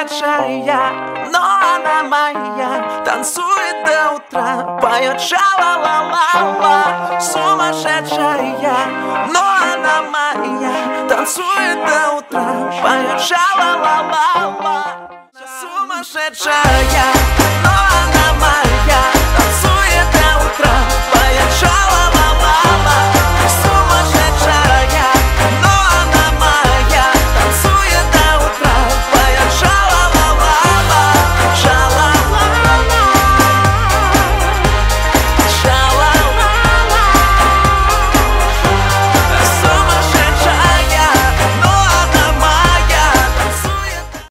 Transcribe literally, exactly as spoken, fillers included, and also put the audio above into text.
Сумасшедшая, но она моя, танцует до утра, поет ша-ла-ла-ла-ла. Сумасшедшая, но она моя, танцует до утра, поет ша-ла-ла-ла-ла. Сумасшедшая.